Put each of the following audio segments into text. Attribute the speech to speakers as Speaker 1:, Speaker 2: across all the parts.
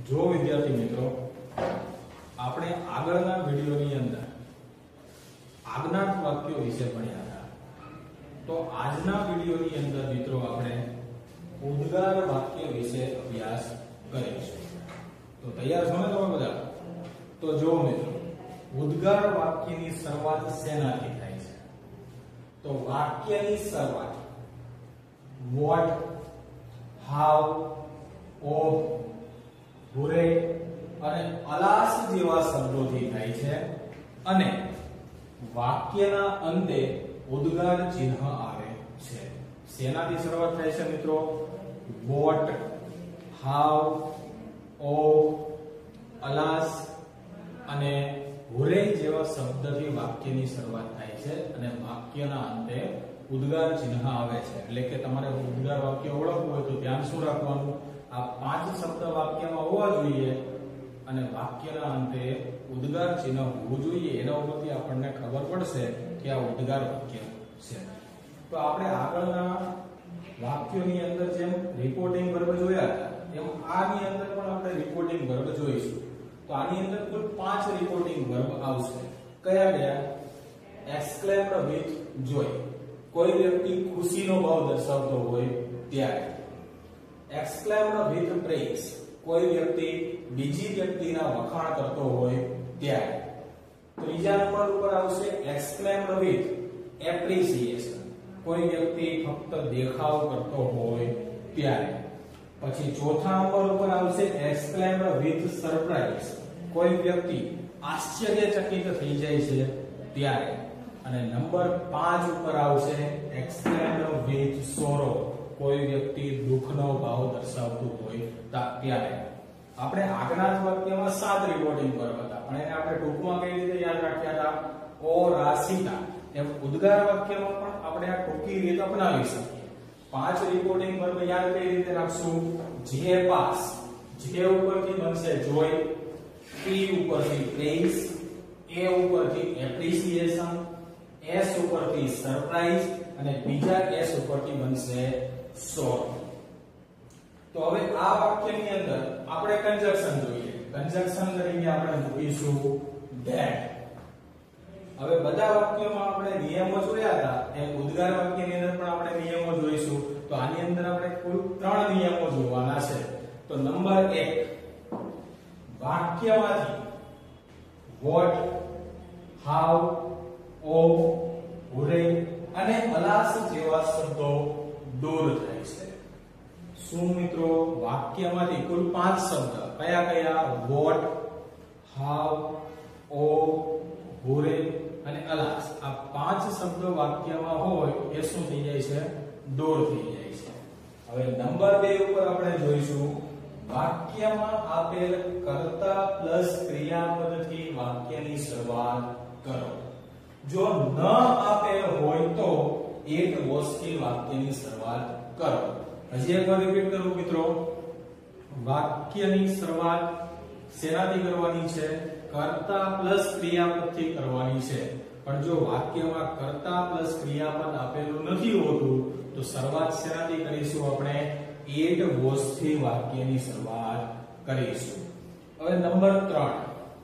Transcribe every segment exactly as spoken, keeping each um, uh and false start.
Speaker 1: જો વિદ્યાર્થી મિત્રો આપણે આગળના વિડિયોની અંદર આજ્ઞાત વાક્યો વિશે ભણ્યા હતા, તો આજના વિડિયોની અંદર મિત્રો આપણે ઉદ્ગાર વાક્ય વિશે અભ્યાસ કરીશું. તો તૈયાર છો ને તમે બધા? તો જો મિત્રો ઉદ્ગાર વાક્યની શરૂઆત શેનાથી થાય છે? તો વાક્યની શરૂઆત what, how, of, હુરે અને અલાસ જેવા શબ્દોથી થાય છે અને વાક્યના અંતે ઉદ્ગાર ચિહ્ન આવે છે. શેનાથી શરૂઆત થાય છે મિત્રો? what, how, of, અલાસ અને હુરે જેવા શબ્દથી વાક્યની શરૂઆત થાય છે અને વાક્યના અંતે ઉદ્ગાર ચિહ્ન આવે છે. એટલે કે તમારે ઉદ્ગાર વાક્ય ઓળખવું હોય તો ધ્યાન શું રાખવાનું? આ પાંચ શબ્દ વાક્યમાં હોવા જોઈએ અને વાક્યના અંતે ઉદ્ગાર ચિહ્ન હોવું જોઈએ. એના ઉપરથી આપણને ખબર પડશે કે આ ઉદ્ગાર વાક્ય છે. તો આપણે આગળના વાક્યોની અંદર જેમ રિપોર્ટિંગ વર્બ જોયા હતા એમ આની અંદર પણ આપણે રિપોર્ટિંગ વર્બ જોઈશું. તો આની અંદર કુલ પાંચ રિપોર્ટિંગ વર્બ આવશે. કયા કયા? એક્સક્લેમ્ડ વિથ જોય, કોઈ વ્યક્તિ ખુશીનો ભાવ દર્શાવતો હોય ત્યારે. એક્સક્લેમ્ડ વિથ પ્રેઇઝ, કોઈ વ્યક્તિ બીજી વ્યક્તિના વખાણ કરતો હોય ત્યારે. ત્રીજા નંબર ઉપર આવશે એક્સક્લેમ્ડ વિથ એપ્રિસિએશન, કોઈ વ્યક્તિ ફક્ત દેખાવ કરતો હોય ત્યારે. પછી ચોથા નંબર ઉપર આવશે એક્સક્લેમ્ડ વિથ સરપ્રાઇઝ, કોઈ વ્યક્તિ આશ્ચર્યચકિત થઈ જાય છે ત્યારે. અને નંબર પાંચ ઉપર આવશે એક્સક્લેમ્ડ વિથ સોરો, કોઈ વ્યક્તિ દુઃખનો ભાવ દર્શાવતું હોય ત્યારે. આપણે આજ્ઞાત વાક્યમાં સાત રિપોર્ટિંગ વર્બ હતા, પણ એને આપણે ટૂંકમાં કઈ રીતે યાદ રાખ્યા હતા? ઓ રાસિતા. એમ ઉદ્ગાર વાક્યમાં પણ આપણે આ ટૂંકી રીત અપનાવી શકીએ. પાંચ રિપોર્ટિંગ વર્બ યાદ કઈ રીતે રાખશું? જે પાસ, જે ઉપરથી બનશે જોય, પી ઉપરથી પ્રેઇઝ, એ ઉપરથી એપ્રિસિએશન, એસ ઉપરથી સરપ્રાઇઝ અને બીજા એસ ઉપરથી બનશે સોર. તો હવે આ વાક્યની અંદર આપણે કન્જક્શન જોઈએ. કન્જક્શન તરીકે આપણે મૂકીશું that. હવે બધા વાક્યોમાં આપણે નિયમો જોયા હતા એમ ઉદ્ગાર વાક્યની અંદર પણ આપણે નિયમો જોઈશું. તો આની અંદર આપણે કુલ ત્રણ નિયમો જોવાના છે. તો નંબર એક, વાક્યમાંથી what, how, of, હુરે અને અલાસ જેવા શબ્દો દૂર થાય છે. શું મિત્રો? વાક્યમાંથી કુલ પાંચ શબ્દ કયા કયા? what, how, of, હુરે અને અલાસ. આ પાંચ શબ્દો વાક્યમાં હોય એ શું થઈ જાય છે? દૂર થઈ જાય છે. હવે નંબર બે ઉપર આપણે જોઈશું વાક્યમાં આપેલ કર્તા પ્લસ ક્રિયાપદથી વાક્યની શરૂઆત કરો. જો ન આપેલ હોય તો એક વોસથી વાક્યની શરૂઆત કરો. હજી એકવાર રિપીટ કરું મિત્રો, વાક્યની શરૂઆત શેનાથી કરવાની છે? કર્તા પ્લસ ક્રિયાપદથી કરવાની છે. પણ જો વાક્યમાં કર્તા પ્લસ ક્રિયાપદ આપેલું નથી હોતું તો શરૂઆત શેનાથી કરીશું? આપણે એટ વોસથી વાક્યની શરૂઆત કરીશું. હવે નંબર ત્રણ,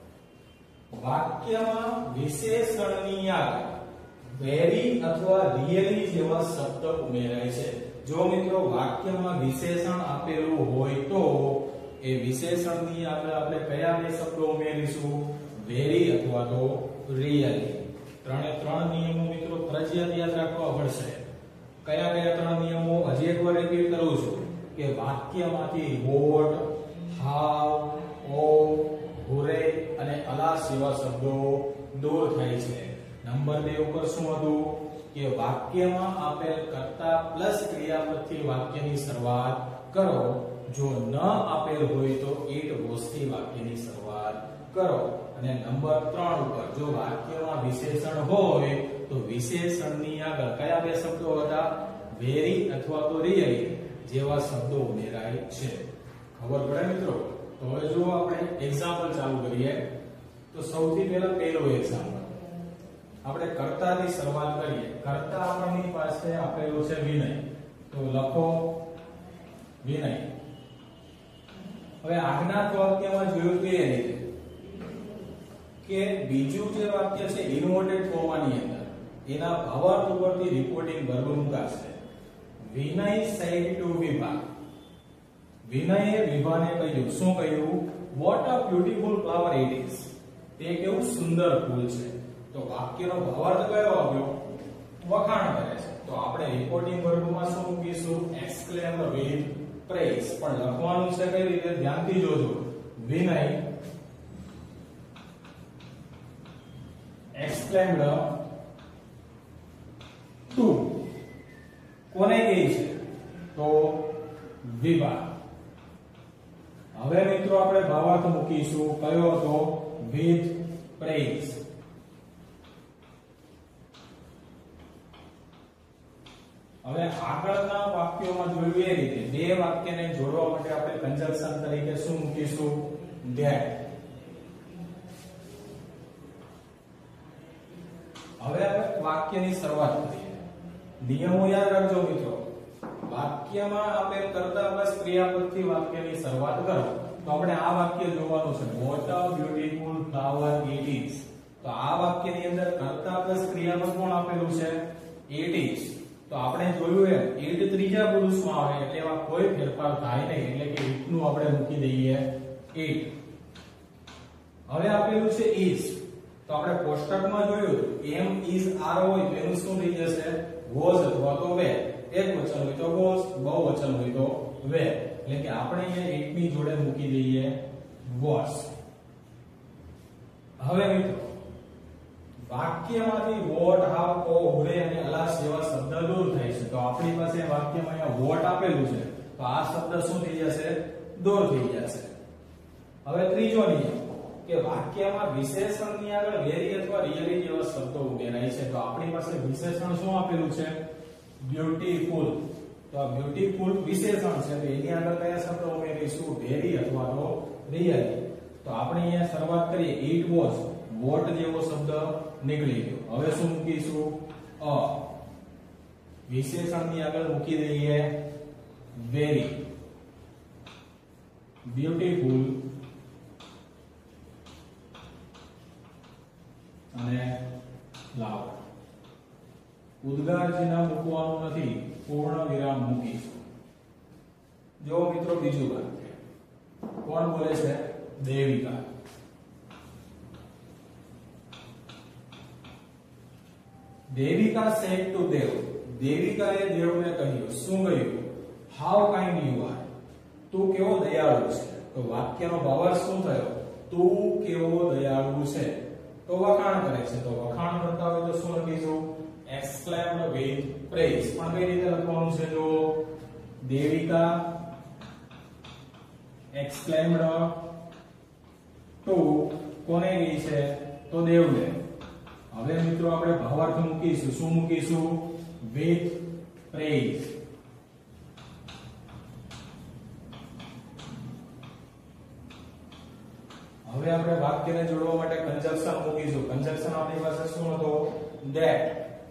Speaker 1: વાક્યમાં વિશેષણની આગળ વેરી અથવા રિયલી જેવા શબ્દ ઉમેરાય છે. જો મિત્રો વાક્યમાં વિશેષણ આપેલું હોય તો એ વિશેષણની આગળ આપણે કયા બે શબ્દો ઉમેરીશું? વેરી અથવા તો રિયલી. ત્રણે ત્રણ નિયમો મિત્રો ફરજિયાત યાદ રાખવા પડશે. કયા કયા ત્રણ નિયમો? હજી એકવાર રિપીટ કરું છું કે વાક્યમાંથી what, how, of, હુરે અને અલાસ જેવા શબ્દો દૂર થાય છે. નંબર બે ઉપર શું હતું? કે વાક્યમાં આપેલ કર્તા પ્લસ ક્રિયાપદથી વાક્યની શરૂઆત કરો. જો ન આપેલ હોય તો એટ વોસથી વાક્યની શરૂઆત કરો. અને નંબર ત્રણ ઉપર જો વાક્યમાં વિશેષણ હોય તો વિશેષણની આગળ કયા બે શબ્દો હતા? વેરી અથવા તો રિયલી જેવા શબ્દો ઉમેરાય છે. ખબર પડે મિત્રો? તો હવે જો આપણે એક્ઝામ્પલ ચાલુ કરીએ તો સૌથી પહેલા પહેલો એક્ઝામ્પલ આપણે કર્તાથી શરૂઆત કરીએ. કર્તા આપણી પાસે આપેલો છે વિનય. તો લખો વિનય. હવે આજ્ઞાત વાક્યમાં જોયું કે એ રીતે કે બીજું જે વાક્ય છે ઇન્વર્ટેડ કોમાની અંદર એના ભાવાર્થ ઉપરથી રિપોર્ટિંગ વર્બ મુકાશે. વિનય said to વિભા. વિનયે વિભાને કહ્યું. શું કહ્યું? What a beautiful flower it is. તે કેવું સુંદર ફૂલ છે. તો વાક્યનો ભાવાર્થ કયો આવ્યો? વખાણ કરે છે. તો આપણે રિપોર્ટિંગ વર્બમાં શું મૂકીશું? exclaim with praise. પણ લખવાનું છે કઈ રીતે? ધ્યાનથી જોજો. વિનય exclaimed to કોને કહે છે? તો વિભા. હવે મિત્રો આપણે ભાવાર્થ મૂકીશું. કયો હતો? with praise. હવે આગળના વાક્યોમાં જોયું એ રીતે બે વાક્યને જોડવા માટે આપણે કંજક્શન તરીકે શું મૂકીશું? that. હવે આપણે વાક્યની શરૂઆત કરીએ. નિયમો યાદ રાખજો મિત્રો. વાક્યમાં આપણે કર્તા પ્લસ ક્રિયાપદથી વાક્યની શરૂઆત કરો. તો આપણે આ વાક્ય જોવાનું છે. What a beautiful flower it is. તો આ વાક્યની અંદર કર્તા પ્લસ ક્રિયાપદ કોણ આપેલું છે? it is. તો આપણે જોયું એમ it ત્રીજા પુરુષમાં આવે એટલે એમાં કોઈ ફેરફાર થાય નહીં. એટલે કે it નું આપણે મૂકી દઈએ it. હવે આપેલું છે is. તો આપણે કોષ્ટકમાં જોયું m is are હોય તો એનું શું થઈ જશે? was અથવા તો were. એક વચન હોય તો was, બહુવચન હોય તો were. એટલે કે આપણે અહીંયા it ની જોડે મૂકી દઈએ was. હવે મિત્રો વાક્યમાંથી what, how, oh, where અને alas જેવા શબ્દ દૂર થાય છે. તો આપણી પાસે વાક્યમાં અહીંયા what આપેલું છે તો આ શબ્દ શું થઈ જશે? દૂર થઈ જશે. હવે ત્રીજો નિયમ કે વાક્યમાં વિશેષણની આગળ વેરી અથવા રિયલી જેવા શબ્દો ઉમેરાય છે. તો આપણી પાસે વિશેષણ શું આપેલું છે? બ્યુટીફુલ. તો આ બ્યુટીફુલ વિશેષણ છે તો એની આગળ કયા શબ્દો ઉમેરીશું? વેરી અથવા તો રિયલી. તો આપણે અહીંયા શરૂઆત કરીએ. it was. what જેવો શબ્દ નીકળી ગયો. હવે શું મૂકીશું? અ. વિશેષણની આગળ મૂકી દઈએ વેરી. બ્યુટીફુલ અને ફ્લાવર. ઉદ્ગાર ચિહ્ન મૂકવાનું નથી, પૂર્ણ વિરામ મૂકીશું. જો મિત્રો બીજું વાક્ય કોણ બોલે છે? દેવિકા. દેવિકા said to દેવ. દેવિકાએ દેવને કહ્યું. શું કહ્યું? how kind you are. તું કેવો દયાળુ છે. તો વાક્યનો ભાવાર્થ શું થયો? તું કેવો દયાળુ છે. તો વખાણ કરે છે. તો વખાણ કરતા હોય તો શું લખીશું? exclaimed with praise. પણ કઈ રીતે લખવાનું છે? જો દેવિકા exclaimed to કોને કહી છે? તો દેવને. હવે મિત્રો આપણે ભાવાર્થ મૂકીશું. શું મૂકીશું? with praise. હવે આપણે વાક્યને જોડવા માટે કંજક્શન મૂકીશું. કંજક્શન આપણી પાસે શું હતો? that.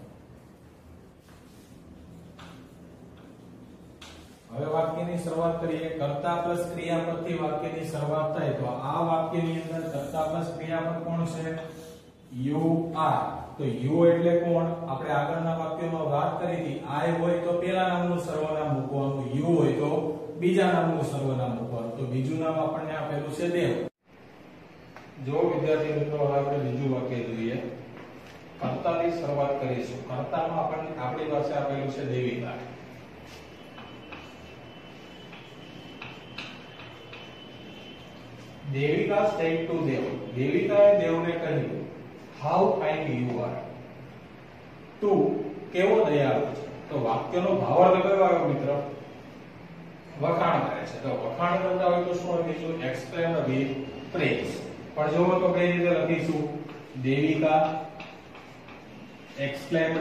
Speaker 1: હવે વાક્યની શરૂઆત કરીએ. કર્તા પ્લસ ક્રિયાપદથી વાક્યની શરૂઆત થાય તો આ વાક્યની અંદર કર્તા પ્લસ ક્રિયાપદ કોણ છે? you are. તો you એટલે કોણ? આપણે આગળના વાક્યમાં વાત કરી હતી. I હોય તો પહેલા નામનું સર્વનામ મૂકવાનું, you હોય તો બીજા નામનું સર્વનામ મૂકવાનું. તો બીજું નામ આપણને આપેલું છે દેવ. જો વિદ્યાર્થી મિત્રો હવે આપણે બીજું વાક્ય જોઈએ. કર્તાની શરૂઆત કરીશું. કર્તામાં આપણને આપણી પાસે આપેલું છે દેવિકા. દેવિકા said to દેવ. દેવિકાએ દેવને કહ્યું how kind you are. તું કેવો દયાળુ છે. તો વાક્યનો ભાવાર્થ કયો આવ્યો મિત્ર? વખાણ કરે છે. તો વખાણ કરતા હોય તો શું લખીશું? exclaim with praise. પણ જો તો કઈ રીતે લખીશું? દેવિકા exclaimed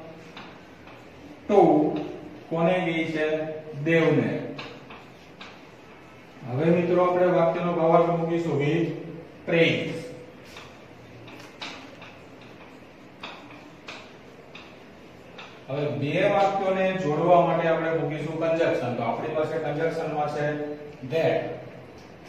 Speaker 1: to કોને કહી છે? દેવને. હવે મિત્રો આપણે વાક્યનો ભાવાર્થ મૂકીશું with praise. હવે બે વાક્યોને જોડવા માટે આપણે મૂકીશું કંજક્શન. તો આપણી પાસે કંજક્શનમાં છે that.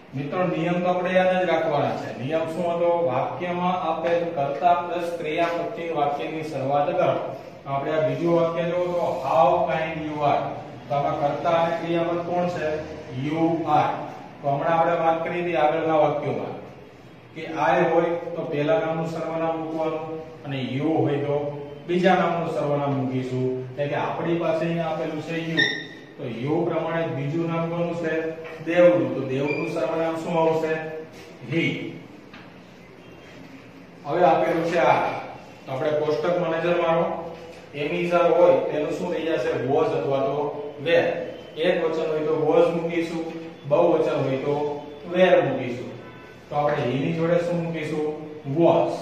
Speaker 1: મિત્રો નિયમ તો આપણે યાદ જ રાખવાના છે. નિયમ શું હતો? વાક્યમાં આપેલ કર્તા પ્લસ ક્રિયાપદથી વાક્યની શરૂઆત કરો. આપણે આ બીજું વાક્ય જો તો હાઉ કાઇન્ડ યુ આર, તો આમાં કર્તા અને ક્રિયાપદ કોણ છે? You are. તો હમણાં આપણે વાત કરી હતી આગળના વાક્યોમાં કે આઈ હોય તો પહેલા નામનું સર્વનામ મૂકવાનું અને યુ હોય તો બીજા નામનું સર્વનામ મૂકીશું. એટલે કે આપણી પાસે અહીંયા આપેલું છે યુ, તો યુ પ્રમાણે બીજું નામ કોનું છે? દેવનું. તો દેવનું સર્વનામ શું આવશે? હી. હવે આપેલું છે આ, તો આપણે કોષ્ટકમાં નજર મારો. એમિઝર હોય તેનું શું થઈ જશે? વોઝ અથવા તો વેર. એક વચન હોય તો વોઝ મૂકીશું, બહુવચન હોય તો વેર મૂકીશું. તો આપણે હીની જોડે શું મૂકીશું? વોઝ.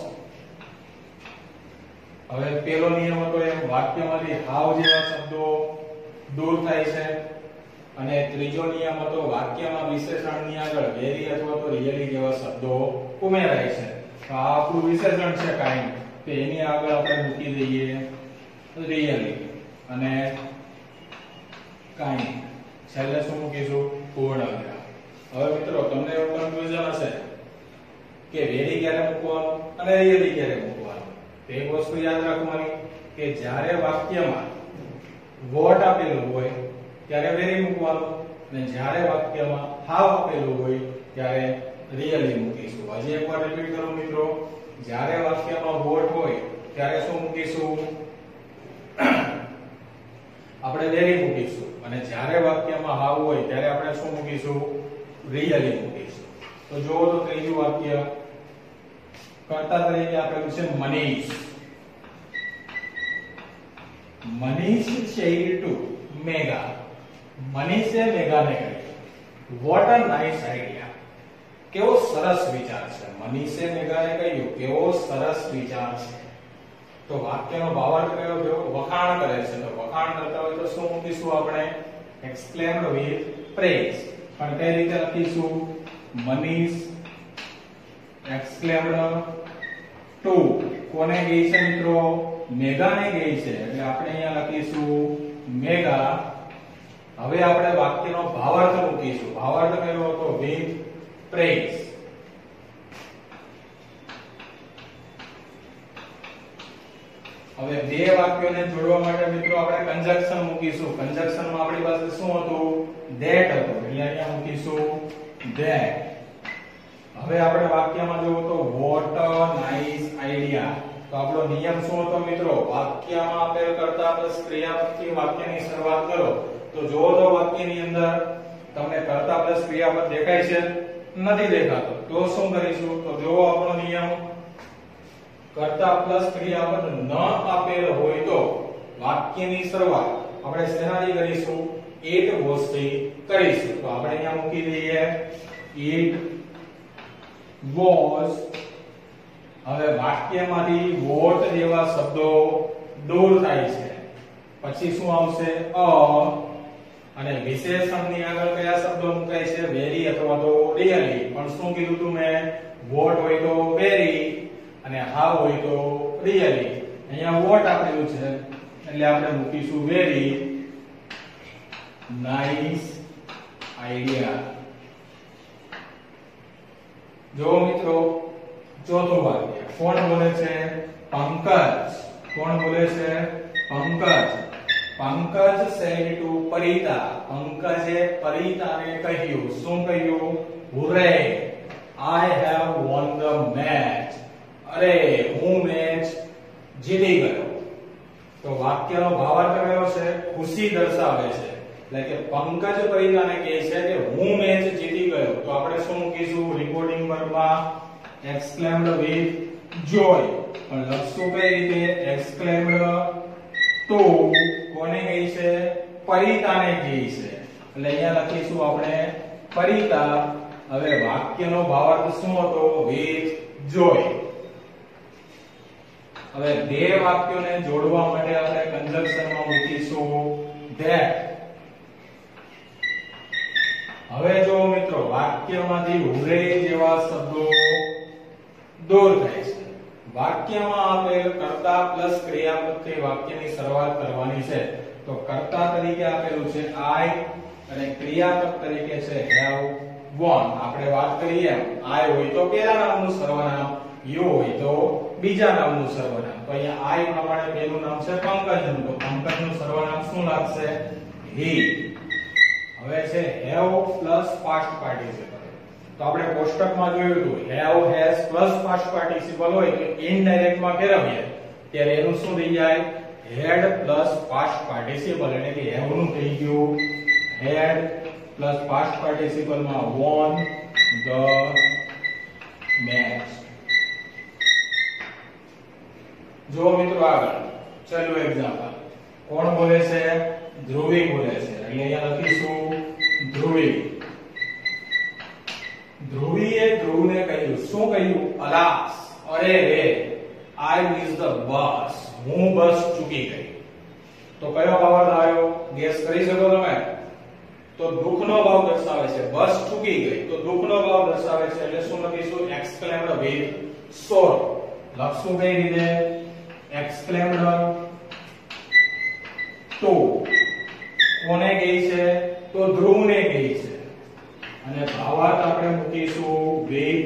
Speaker 1: હવે પેલો નિયમ હતો એમ વાક્યમાંથી હાવ જેવા શબ્દો દૂર થાય છે, અને ત્રીજો નિયમ હતો વાક્યમાં વિશેષણની આગળ વેરી અથવા તો રિયલી જેવા શબ્દો ઉમેરાય છે. તો આ આપણું વિશેષણ છે કાઈન્ડ, તો એની આગળ આપણે મૂકી દઈએ રિયલી અને કાઈન્ડ. છેલ્લે શું મૂકીશું? પૂર્ણવિરામ. હવે મિત્રો તમને એવું કન્ફ્યુઝન હશે કે વેરી ક્યારે મૂકવાનું અને રિયલી ક્યારે મૂકવાનું. તો એક વસ્તુ યાદ રાખવાની કે જ્યારે વાક્યમાં વોટ આપેલું હોય ત્યારે વેરી મૂકવાનું, અને જ્યારે વાક્યમાં હાવ આપેલું હોય ત્યારે રિયલી મૂકીશું. હજી એકવાર રિપીટ કરું મિત્રો, જ્યારે વાક્યમાં વોટ હોય ત્યારે શું મૂકીશું? આપણે વેરી મૂકીશું, અને જ્યારે વાક્યમાં હાવ હોય ત્યારે આપણે શું મૂકીશું? રિયલી મૂકીશું. તો જોવો તો ત્રીજું વાક્ય કર્તા તરીકે આપેલું છે મનીષ. મનીષ said to મેઘા. મનીષે મેઘાને કહ્યું what a nice idea. કેવો સરસ વિચાર છે. મનીષે મેઘાને કહ્યું કેવો સરસ વિચાર છે. તો વાક્યનો ભાવાર્થ કયો થયો? વખાણ કરે છે. તો વખાણ કરતા હોય તો શું મૂકીશું આપણે? exclaimed with praise. પણ કઈ રીતે લખીશું? મનીષ exclaimed to કોને ગઈ છે મિત્રો? મેઘાને ગઈ છે. એટલે આપણે અહીંયા લખીશું મેઘા. હવે આપણે વાક્યનો ભાવાર્થ મૂકીશું. ભાવાર્થ કયો હતો? with praise. હવે બે વાક્યોને જોડવા માટે મિત્રો આપણે કંજક્શન મૂકીશું. કંજક્શનમાં આપણી પાસે શું હતું? that હતું. એટલે અહીંયા મૂકીશું that. હવે આપણે વાક્યમાં જોવો તો what a nice idea. તો આપણો નિયમ શું હતો મિત્રો? વાક્યમાં આપેલ કર્તા પ્લસ ક્રિયાપદથી વાક્યની શરૂઆત કરો. તો જોવો તો વાક્યની અંદર તમને કર્તા પ્લસ ક્રિયાપદ દેખાય છે? નથી દેખાતો. તો શું કરીશું? તો જોવો આપણો નિયમ, કર્તા પ્લસ ક્રિયાપદ ન આપેલ હોય તો વાક્યની શરૂઆત આપણે શેનાથી કરીશું? it was થી કરીશું. તો આપણે અહીંયા મૂકી દઈએ it was. હવે વાક્યમાંથી વોટ જેવા શબ્દો દૂર થાય છે. પછી શું આવશે? અ. અને વિશેષણની આગળ કયા શબ્દો મુકાય છે? વેરી અથવા તો રિયલી. પણ શું કીધું તું મેં? વોટ હોય તો વેરી અને હાવ હોય તો રિયલી. અહીંયા વોટ આપેલું છે એટલે આપણે મૂકીશું વેરી નાઇસ આઈડિયા. જો મિત્રો ચોથું વાક્ય કોણ બોલે છે? પંકજ. કોણ બોલે છે? પંકજ. પંકજ said to પરિતા. પંકજે પરિતાને કહ્યું. શું કહ્યું? હુરે I have won the match. અરે હું મેચ જીતી ગયો. તો વાક્યનો ભાવાર્થ કયો છે? ખુશી દર્શાવે છે. એટલે કે પંકજ પરિતાને કહે છે કે હું મેચ જીતી ગયો. તો આપણે શું મૂકીશું? રિપોર્ટિંગ વર્બમાં exclaimed with joy. પણ લખશું કઈ રીતે? exclaimed to કોને કહી છે? પરિતાને કહી છે. એટલે અહીંયા લખીશું આપણે પરિતા. હવે વાક્યનો ભાવાર્થ શું હતો? with joy. હવે બે વાક્યોને જોડવા માટે આપણે કંજક્શનમાં મૂકીશું that. હવે જો મિત્રો વાક્યમાંથી હુરે જેવા શબ્દો દૂર થાય છે. વાક્યમાં આપેલ કર્તા પ્લસ ક્રિયાપદથી વાક્યની શરૂઆત કરવાની છે. તો કર્તા તરીકે આપેલું છે I અને ક્રિયાપદ તરીકે છે have one. આપણે વાત કરીએ I હોય તો પહેલા નામનું સર્વનામ, you હોય તો બીજા નામનું સર્વનામ. તો અહીંયા I પ્રમાણે પહેલું નામ છે પંકજનું, તો પંકજનું સર્વનામ શું લાગશે? he. હવે છે have પ્લસ past participle. તો આપણે કોષ્ટકમાં જોયું હતું have has plus past participle હોય તો ઇનડાયરેક્ટ માં ફેરવીએ ત્યારે એનું શું થઈ જાય? had પ્લસ past participle, એટલે કે have નું થઈ ગયું had પ્લસ past participle માં won the match. જો મિત્રો આગળ ચાલો એક્ઝામ્પલ. કોણ બોલે છે? ધ્રુવી બોલે છે. એટલે અહીંયા લખીશું ધ્રુવી. ધ્રુવીએ ધ્રુવને કહ્યું, શું કહ્યું? અલાસ, અરે રે, I miss the bus. હું બસ ચૂકી ગઈ. તો કયો ભાવ આવ્યો? ગેસ કરી શકો તમે? તો દુઃખનો ભાવ દર્શાવે છે. બસ ચૂકી ગઈ તો દુઃખનો ભાવ દર્શાવે છે, એટલે શું લખીશું? exclaimed with sorrow. લખશું કઈ રીતે? exclaimed to કોને કહી છે? તો ધ્રુવને કહી છે. અને ભાવાર્થ આપણે મૂકીશું with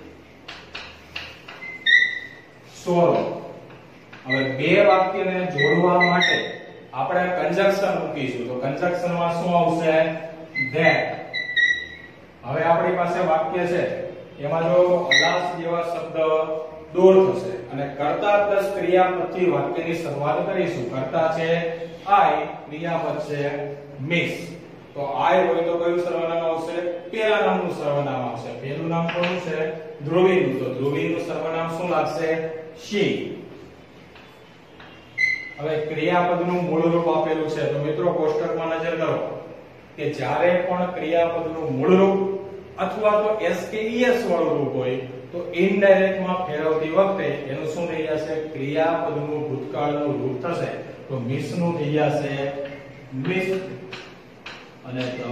Speaker 1: sorrow. હવે બે વાક્યને જોડવા માટે આપણે કંજક્શન મૂકીશું. તો કંજક્શનમાં શું આવશે? that. હવે આપણી પાસે વાક્ય છે એમાં જો અલાસ જેવા શબ્દ દૂર થશે અને કર્તા પ્લસ ક્રિયાપદથી વાક્યની શરૂઆત કરીશું. કર્તા છે I, ક્રિયાપદ છે miss. તો I હોય તો કયું સર્વનામ આવશે? પહેલા નામનું સર્વનામ આવશે. પહેલું નામ કોનું છે? ધ્રુવીનું. તો ધ્રુવીનું સર્વનામ શું લાગશે? she. હવે ક્રિયાપદનું મૂળ રૂપ આપેલું છે. તો મિત્રો કોષ્ટકમાં નજર કરો કે જ્યારે પણ ક્રિયાપદનું મૂળ રૂપ અથવા તો s કે es વાળું રૂપ હોય તો ઇનડાયરેક્ટ માં ફેરવતી વખતે એનું શું થઈ જશે? ક્રિયાપદનું ભૂતકાળનું રૂપ થશે. તો મિસ નું થઈ જશે મિસ અને the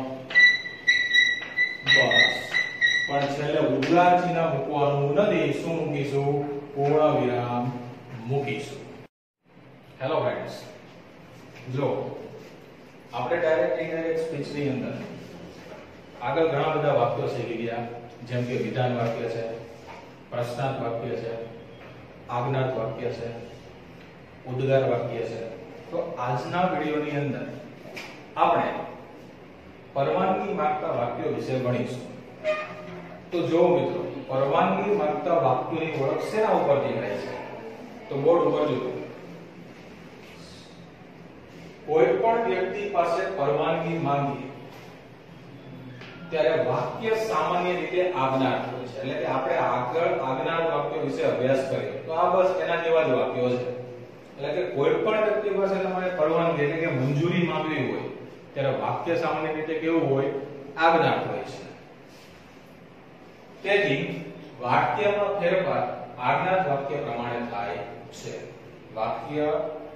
Speaker 1: bus. પણ છેલ્લે ઉદ્ગાર ચિહ્ન મૂકવાનું નથી. શું મૂકીશું? પૂર્ણ વિરામ મૂકીશું. હેલો ફ્રેન્ડ્સ, જો આપણે ડાયરેક્ટ ઇનડાયરેક્ટ સ્પીચ ની અંદર આગળ ઘણા બધા વાક્યો શીખી ગયા, જેમ કે વિધાન વાક્ય છે, પ્રશ્નાર્થ વાક્ય છે, આજ્ઞાર્થ વાક્ય છે, ઉદ્ગાર વાક્ય છે. તો આજના વિડિયોની અંદર આપણે પરવાનગી માંગતા વાક્યો વિશે ભણીશું. તો જો મિત્રો, પરવાનગી માંગતા વાક્યોની ઓળખ શેના ઉપરથી થાય છે? તો બોર્ડ ઉપર જુઓ. કોઈ પણ વ્યક્તિ પાસે પરવાનગી માંગીએ ત્યારે વાક્ય સામાન્ય રીતે આજ્ઞાર્થ હોય છે. એટલે કે આપણે આગળ આજ્ઞાર્થ વાક્યો વિશે અભ્યાસ કરીએ તો આ બસ એના જેવા જ વાક્યો છે. એટલે કે કોઈ પણ વ્યક્તિ પાસે તમારે પરવાનગી એટલે કે મંજૂરી માંગવી હોય ત્યારે વાક્ય સામાન્ય રીતે કેવું હોય? આજ્ઞાર્થ હોય છે. તેથી વાક્યમાં ફેરફાર આજ્ઞાર્થ વાક્ય પ્રમાણે થાય છે. વાક્ય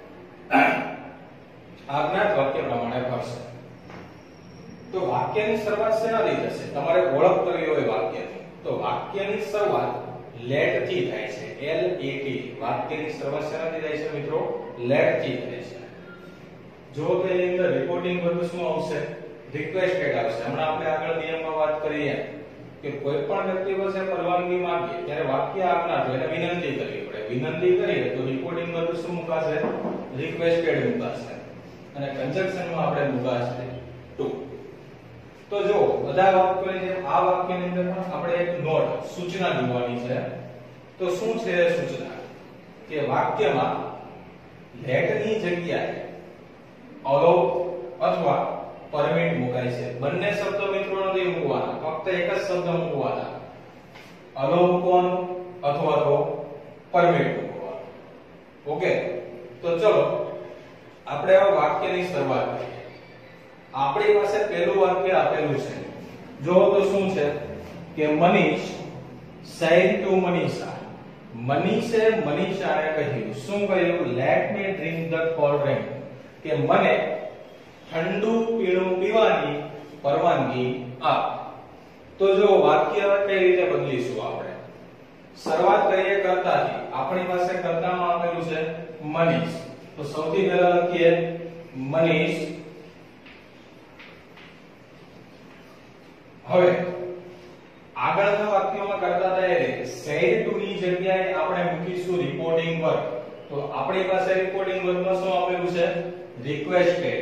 Speaker 1: આજ્ઞાર્થ વાક્ય પ્રમાણે ફરશે. તો વાક્યની શરૂઆત શેનાથી થશે? તમારે ઓળખ કરવી હોય વાક્યની, તો વાક્યની શરૂઆત લેટ થી થાય છે. L A T. વાક્યની શરૂઆત શેનાથી થાય છે મિત્રો? લેટ થી થાય છે. જો તો એની અંદર રિપોર્ટિંગ વર્બ શું આવશે? રિક્વેસ્ટેડ આવશે. હમણાં આપણે આગળ નિયમમાં વાત કરીએ કે કોઈ પણ વ્યક્તિ પાસે પરવાનગી માંગીએ ત્યારે વાક્ય આજ્ઞાર્થ હોય એટલે વિનંતી કરવી પડે. વિનંતી કરીએ તો રિપોર્ટિંગ વર્બ શું મુકાશે? રિક્વેસ્ટેડ મુકાશે. અને કંજક્શનમાં આપણે મુકાશે ટુ. તો જો બધા વાક્યોની જેમ આ વાક્યની અંદર આપણે એક નોટ સૂચના જોવાની છે. તો શું છે સૂચના? કે વાક્યમાં લેટ ની જગ્યાએ અલો અથવા પરમિટ મુકાય છે. બંને શબ્દો મિત્રો નથી મૂકવાના, ફક્ત એક જ શબ્દ મૂકવાના. અલો મૂકવાનું અથવા તો પરમિટ મૂકવાનું. ઓકે, તો ચલો આપણે આ વાક્યની શરૂઆત કરીએ. આપણી પાસે પહેલું વાક્ય આપેલું છે. જો તો શું છે કે મનીષ said to મનીષા. મનીષે મનીષાને કહ્યું. શું કહ્યું? Let me drink the cold drink. કે મને ઠંડુ પીણું પીવાની પરવાનગી આપ. તો જો વાક્ય કઈ રીતે બદલીશું આપણે? શરૂઆત કરીએ કર્તાથી. આપણી પાસે કર્તામાં આપેલું છે મનીષ. તો સૌથી પહેલા લખીએ મનીષ હવે આગળના વાક્યોમાં કરતા હતા એ રીતે said to ની જગ્યાએ આપણે મૂકીશું રિપોર્ટિંગ વર્બ. તો આપણી પાસે રિપોર્ટિંગ વર્બમાં શું આપેલું છે? requested.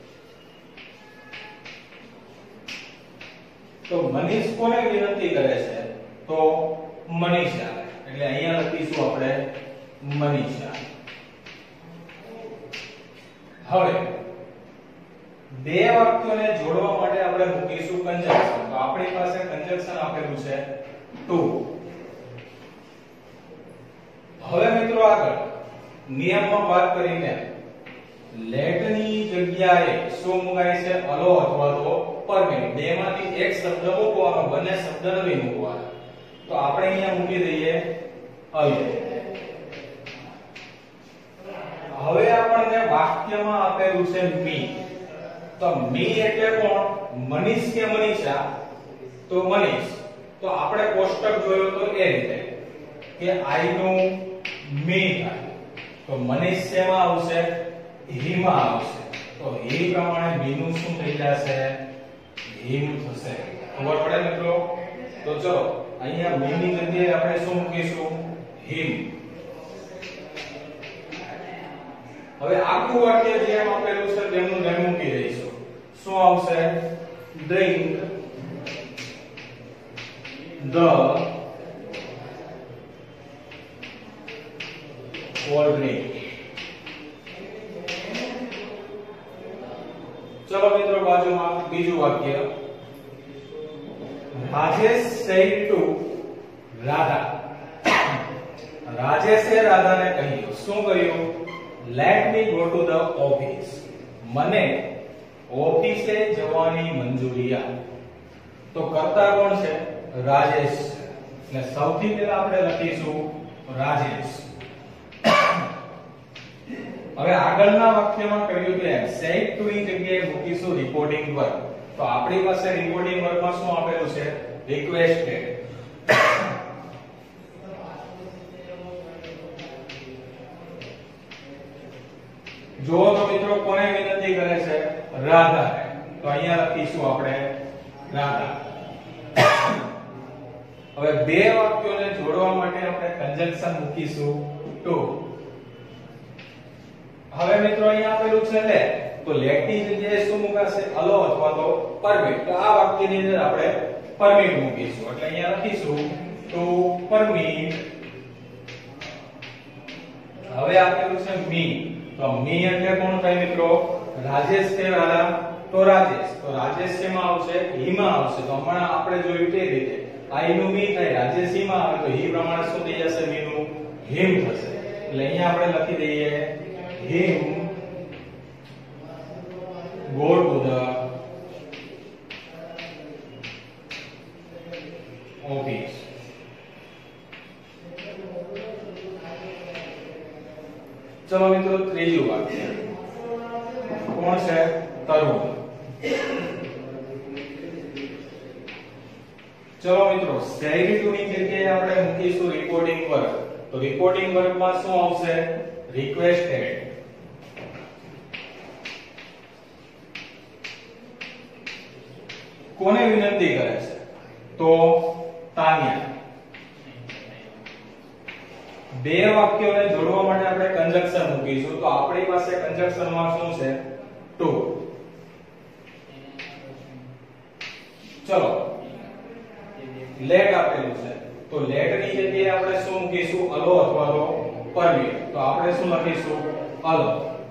Speaker 1: તો મનીષ કોને વિનંતી કરે છે? તો મનીષા. એટલે અહીંયા લખીશું આપણે મનીષા. હવે બે વાક્યોને જોડવા માટે આપણે મૂકીશું કંજક્શન. તો આપણી પાસે કંજક્શન આપેલું છે to. હવે મિત્રો આગળ નિયમમાં વાત કરીને let ની જગ્યાએ શું મુકાય છે? અલો અથવા તો પરમિટ. બેમાંથી એક શબ્દ મૂકવાનો, બંને શબ્દ નથી મૂકવાના. તો આપણે અહીંયા મૂકી દઈએ અલો. હવે આપણને વાક્યમાં આપેલું છે મી. તો મી એટલે કોણ? મનીષ કે મનીષા? તો મનીષ. તો આપણે કોષ્ટક જોયો તો એ રીતે કે આઈ નું મી થાય. તો મનીષ શેમાં આવશે? હી માં આવશે. તો હી પ્રમાણે મી નું શું થઈ જશે? હિમ થશે. ખબર પડે મિત્રો? તો ચલો અહીંયા મી ની જગ્યાએ આપણે શું મૂકીશું? હિમ. હવે આખું વાક્ય જેમ આપેલું છે તેમનું નામ મૂકી દઈશું. શું આવશે? drink the cold drink. ચલો મિત્રો બાજુમાં બીજું વાક્ય. Rajesh said to Radha. રાજેશે રાધાને કહ્યું. શું કહ્યું? let me go to the office. મને ઓફિસે જવાની મંજૂરી આપ. તો કર્તા કોણ છે? રાજેશ. એટલે સૌથી પહેલા આપણે લખીશું રાજેશ. હવે આગળના વાક્યમાં કહ્યું તેમ said to ની જગ્યાએ મૂકીશું રિપોર્ટિંગ વર્બ. તો આપણી પાસે રિપોર્ટિંગ વર્બમાં શું આપેલું છે? requested. જો તો મિત્રો કોને વિનંતી કરે છે? રાધા. તો અહીંયા લખીશું આપણે રાધા. હવે બે વાક્યોને જોડવા માટે આપણે કંજક્શન મૂકીશું to. હવે મિત્રો અહીંયા આપેલું છે let. તો let ની જગ્યાએ શું મુકાશે? અલો અથવા તો પરમિટ. તો આ વાક્યની અંદર આપણે પરમિટ મૂકીશું. એટલે અહીંયા લખીશું to permit. હવે આપેલું છે મી. તો મી એટલે કોણ થાય મિત્રો? રાજેશ કે રાધા? તો રાજેશ. તો રાજેશ શેમાં આવશે? હીમાં આવશે. તો હમણાં આપણે જોયું તે રીતે આઈ નું મી થાય, રાજેશ હીમાં આવે તો હી પ્રમાણે શું થઈ જશે? મી નું હિમ થશે. એટલે અહીંયા આપણે લખી દઈએ him go to the office. ચલો મિત્રો ત્રીજું વાક્ય. કોણ છે? તરુણ. ચલો મિત્રો said to ની જગ્યાએ આપણે મૂકીશું રિપોર્ટિંગ વર્બ. તો રિપોર્ટિંગ વર્બમાં શું આવશે? requested. કોને વિનંતી કરે છે? તો તાન્યા. બે વાક્યોને જોડવા માટે આપણે કંજક્શન મૂકીશું. તો આપણી પાસે કંજક્શનમાં શું છે? to. ચલો let આપેલું છે. તો let ની જગ્યાએ આપણે શું મૂકીશું? અલો અથવા તો પરમિટ. તો આપણે શું લખીશું? અલો.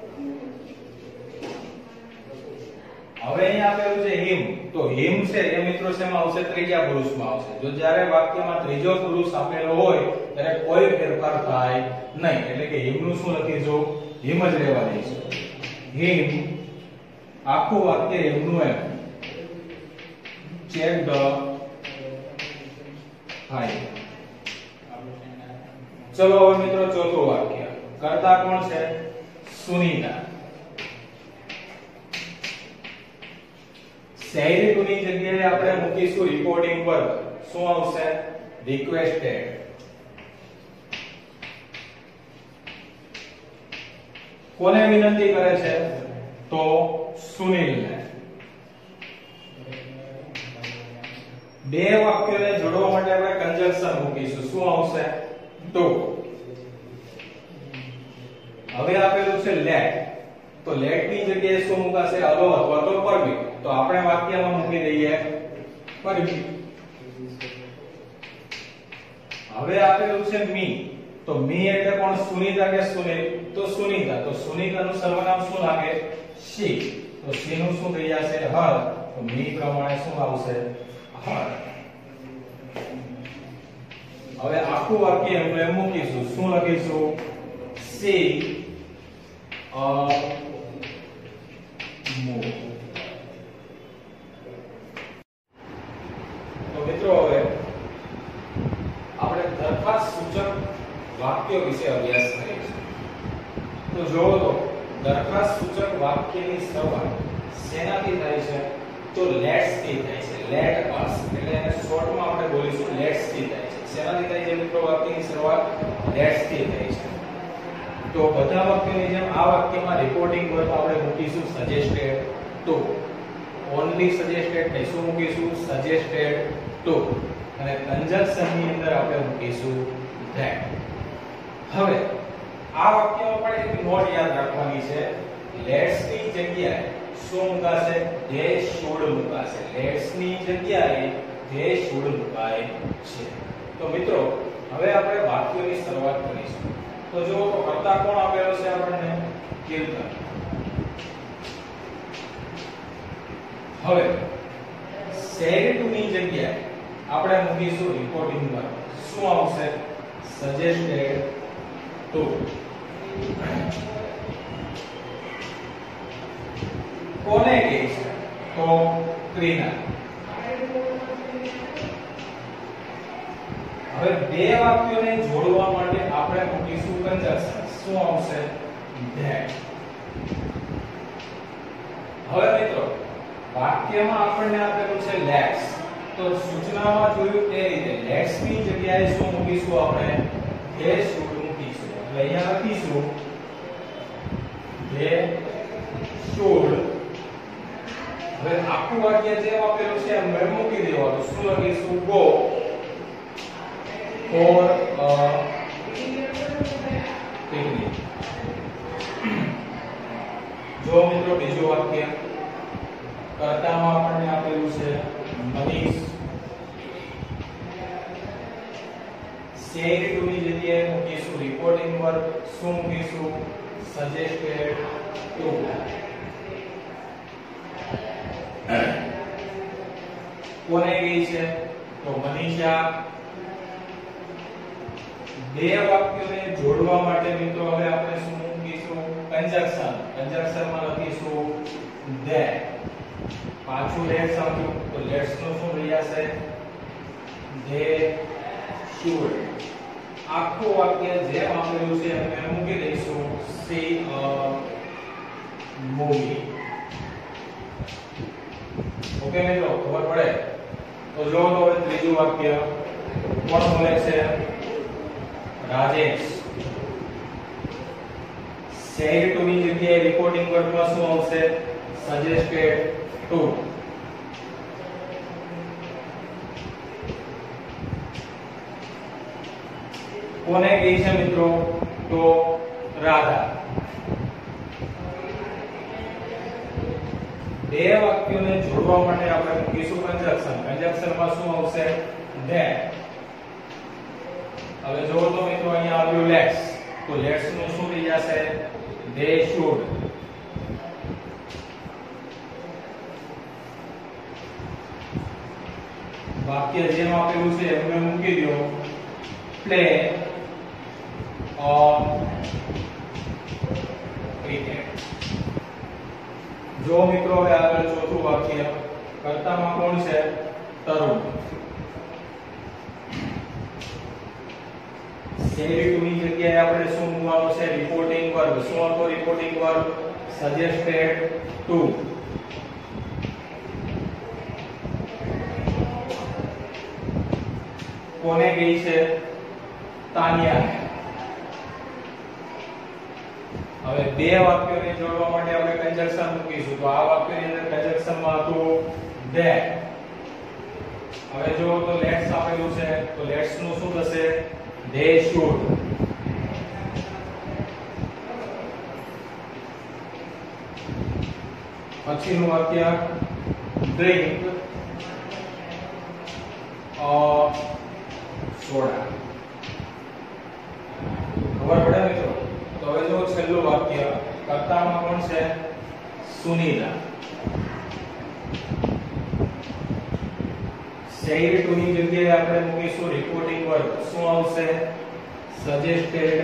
Speaker 1: હવે અહીંયા આપેલું છે him. તો him છે એ મિત્રો શેમાં આવશે? ત્રીજા પુરુષમાં આવશે. જો જ્યારે વાક્યમાં ત્રીજો પુરુષ આપેલો હોય ત્યારે કોઈ ફેરફાર થાય નહીં. એટલે કે him નું શું લખીશું? him જ રહેવા દઈશું. him આખું વાક્ય him નું એમ check the file. ચલો હવે મિત્રો ચોથું વાક્ય. કર્તા કોણ છે? સુનીતા. said to ની જગ્યાએ આપણે મૂકીશું રિપોર્ટિંગ વર્બ. શું આવશે? requested. કોને વિનંતી કરે છે? તો સુનિલને. બે વાક્યોને જોડવા માટે આપણે કંજક્શન મૂકીશું. શું આવશે? ટુ. હવે આપેલું છે લેટ. તો લેટ ની જગ્યાએ શું મુકાશે? અલો અથવા તો પરમિટ. તો આપણે વાક્યમાં મૂકી દઈએ પરમિટ. હવે આપેલું છે મી. તો મી એટલે કોણ? સુનીતા કે સુનિલ? તો સુનીતા. તો સુનીતાનું સર્વનામ શું લાગે? શી. તો શી નું શું થઈ જશે? હર. તો મી પ્રમાણે શું આવશે? હર. હવે આખું વાક્ય આપણે મૂકીશું. શું લખીશું? See a move. તો મિત્રો હવે આપણે દરખાસ્ત સૂચક વાક્યો વિશે અભ્યાસ કરીશું. તો જોવો તો દરખાસ્ત સૂચક વાક્યની શરૂઆત શેનાથી થાય છે? તો લેટ્સ થી થાય છે. લેટ અસ એટલે એને શોર્ટમાં આપણે બોલીશું લેટ્સ થી થાય છે. શેનાથી થાય છે મિત્રો? વાક્યની શરૂઆત લેટ્સ થી થાય છે. તો બધા વાક્યોની જેમ આ વાક્યમાં રિપોર્ટિંગ વર્બ આપણે મૂકીશું સજેસ્ટેડ ટુ. ઓન્લી સજેસ્ટેડ નહીં, શું મૂકીશું? Suggested two. અને કંજક્શન ની અંદર આપણે મૂકીશું ધેટ. હવે આ વાક્યમાં પણ એક નોટ યાદ રાખવાની છે. લેટ્સ ની જગ્યાએ શું મુકાશે? ધે શુડ મુકાશે. લેટ્સ ની જગ્યાએ ધે શુડ મુકાય છે. તો મિત્રો હવે આપણે વાક્યોની શરૂઆત કરીશું. તો જો તો કર્તા કોણ આપેલો છે આપણને? કીર્તન. હવે સેડ ટુ ની જગ્યાએ આપણે મૂકીશું રિપોર્ટિંગ વર્બ. શું આવશે? Suggested to. કોને કહે છે? તો ક્રીના. હવે બે વાક્યોને જોડવા માટે આપણે મૂકીશું કંજક્શન. શું આવશે? ધેટ. હવે મિત્રો વાક્યમાં આપણને આપેલું છે લેટ્સ. તો સૂચનામાં જોયું તે રીતે લેટ્સ ની જગ્યાએ શું મૂકીશું? આપણે ધે શુડ મૂકીશું. એટલે અહીંયા લખીશું ધે શુડ. હવે આખું વાક્ય જે આપેલું છે એમ મૂકી દેવાનું. શું લખીશું? Go for a picnic. જો મિત્રો બીજું વાક્ય કર્તામાં આપણને આપેલું છે મનીષ. સેડ ટુ ની જગ્યાએ મૂકીશું રિપોર્ટિંગ વર્બ. શું મૂકીશું? Suggested to. કોને કહી છે? તો મનીષા. બે વાક્યોને જોડવા માટે મિત્રો હવે આપણે શું મૂકીશું? કંજક્શન. કંજક્શનમાં લખીશું ધેટ. પાછું લેટ્સ આવ્યું તો લેટ્સ નું શું થઈ જશે? They should. આખું વાક્ય જેમ આપેલું છે એમ મૂકી દઈશું સી અ મૂવી. ઓકે મિત્રો, ખબર પડે? તો જો તો હવે ત્રીજું વાક્ય કોણ બોલે છે? રાજેશ. સેડ ટુ ની જગ્યાએ રિપોર્ટિંગ વર્બમાં શું આવશે? Suggested to. કોને કહી છે મિત્રો? તો રાધા. બે વાક્યોને જોડવા માટે આપણે મૂકીશું કંજક્શન. કંજક્શનમાં શું આવશે? ધેટ. હવે જો તો મિત્રો અહીંયા આવ્યું લેટ્સ. તો લેટ્સ નું શું થઈ જશે? They should. વાક્ય જેમ આપેલું છે એમ મૂકી દો પ્લે ઓન ક્રિકેટ. જો મિત્રો હવે આગળ ચોથું વાક્ય કર્તામાં કોણ છે? તરુણ. સેડ ટુ ની જગ્યાએ આપણે શું મૂકવાનું છે? Reporting verb. શું હતો રિપોર્ટિંગ વર્બ? Suggested to. કોને કહી છે? તાનિયા. હવે બે વાક્યોને જોડવા માટે આપણે કંજક્શન મૂકીશું. તો આ વાક્યની અંદર કંજક્શનમાં હતું ધેટ. હવે જો તો લેટ્સ આપેલું છે તો લેટ્સ નું શું થશે they should પછીનું વાક્ય drink a soda ખબર પડે મિત્રો તો હવે જો છેલ્લું વાક્ય કર્તામાં કોણ છે સુનીતા said to ની જગ્યાએ આપણે મૂકીશું રિપોર્ટિંગ વર્બ શું આવશે suggested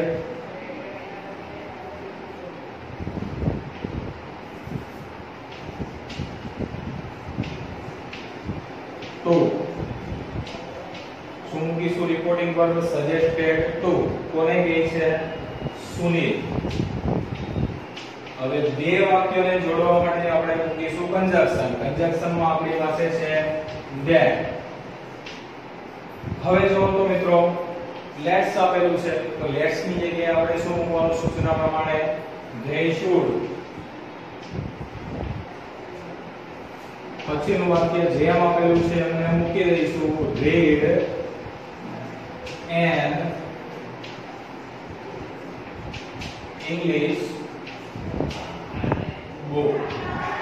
Speaker 1: to શું મૂકીશું રિપોર્ટિંગ વર્બ suggested to કોને કહે છે સુનીલ હવે બે વાક્યોને જોડવા માટે આપણે મૂકીશું કંજક્શન કંજક્શનમાં આપણી પાસે છે that હવે જો તો મિત્રો લેટ્સ આપેલું છે તો લેટ્સ ની જગ્યાએ આપણે શું મૂકવાનું સૂચના પ્રમાણે they should પછીનું વાક્ય જેમ આપેલું છે એમને મૂકી દઈશું read an English book